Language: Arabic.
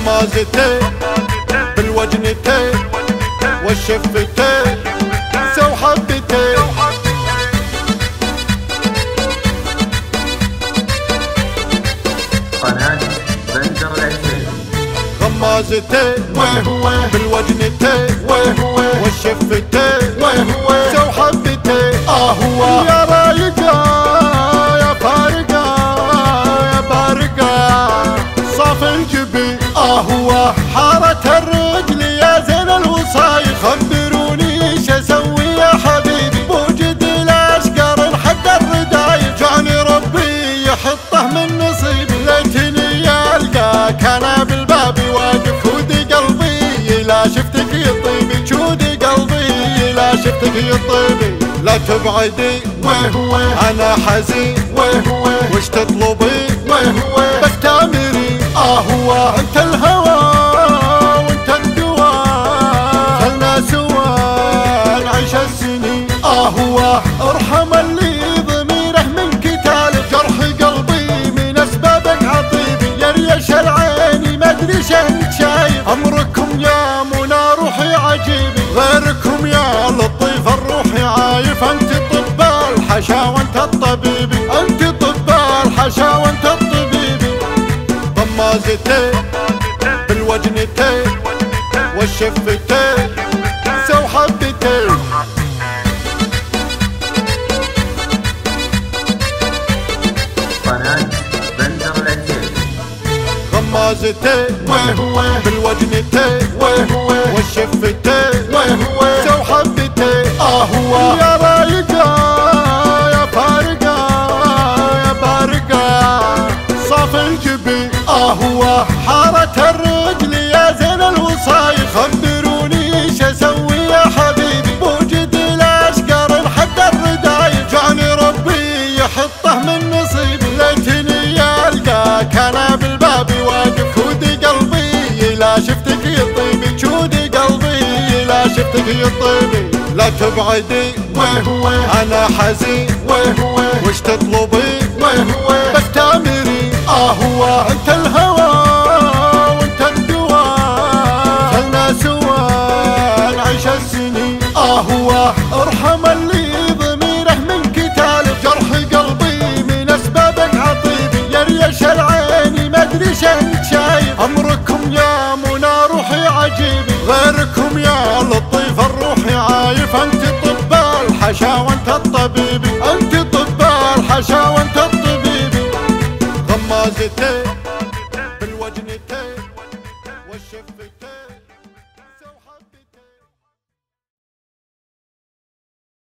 غمازتين بالوجنتين والشفتين سو حبتين. قناة بندر العسيل. غمازتين بالوجنتين والشفتين سو حبتين. هو يا رايقة يا فارقة يا بارقة صاف الجبين. هو حارة الرجل يا زين الوصايد. خبروني ايش اسوي يا حبيبي بوجد الاشقر لحد الردايد. جاني ربي يحطه من نصيبي ليتني القاك انا بالباب واقف. شودي قلبي لا شفتك يطيبي شودي قلبي لا شفتك يطيبي. لا تبعدي انا حزين وش تطلبي بس تامري. هو انت الهوى وانت الدواء خلنا سوا نعيش السنين. هو ارحم اللي ضميره من كتالك. جرح قلبي من اسبابك عطيبي يا ريش العين ما ادري شنك شايف. امركم يا منى روحي عجيبي غيركم يا لطيف الروحي عايف. انت طب الحشا وانت الطبيبي انت طب الحشا وانت الطبيبي. غمازتين بالوجنتين والشفتين سو حبتين. قناة بندر العسيل. غمازتين بالوجنتين والشفتين سو حبتين. هو يا رايقة يا فارقة يا بارقة صاف الجبين. هو حارة الرجل يا زين الوصايد. خبروني ايش اسوي يا حبيبي بوجد الاشقر لحد الردايد. جاني ربي يحطه من نصيبي ليتني القاك انا بالباب واقف. شودي قلبي لا شفتك يطيبي شودي قلبي لا شفتك يطيبي. لا تبعدي انا حزين وش تطلبي بس تامري. هو انت